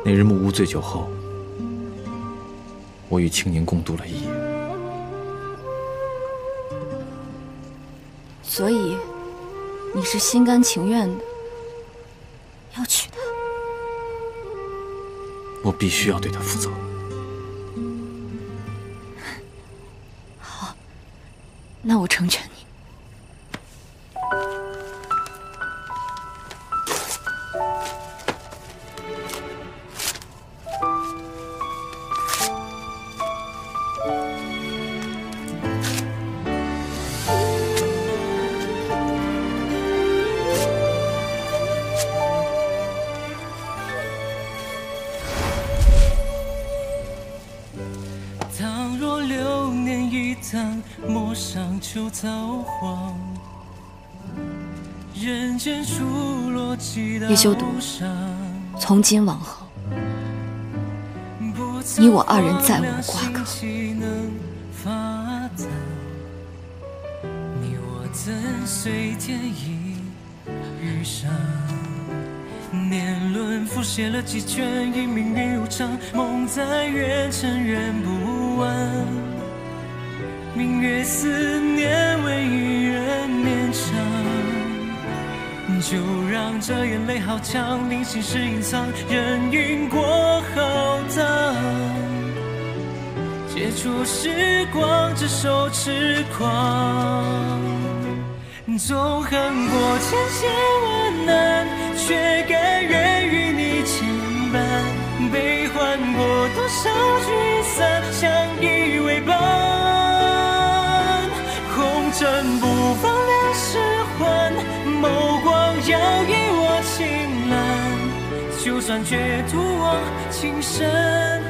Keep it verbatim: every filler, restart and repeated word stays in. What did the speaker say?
那日木屋醉酒后，我与青宁共度了一夜。 所以，你是心甘情愿的要娶她？ 我必须要对她负责。 好，那我成全你。 陌上秋草黄，人间数落几道叶修毒，从今往后，你我二人再无瓜葛。 你我怎随天意遇上？年轮覆写了几卷，因命运无常，梦在远程圆不完。 明月思念为一人绵长，就让这眼泪好强，令心事隐藏，任云过浩荡。借出时光，执手痴狂。纵横过千千万难，却甘愿与你牵绊。悲欢过多少聚散，相依为伴。 红尘不放两世欢，眸光摇曳我青蓝。就算绝途望情深。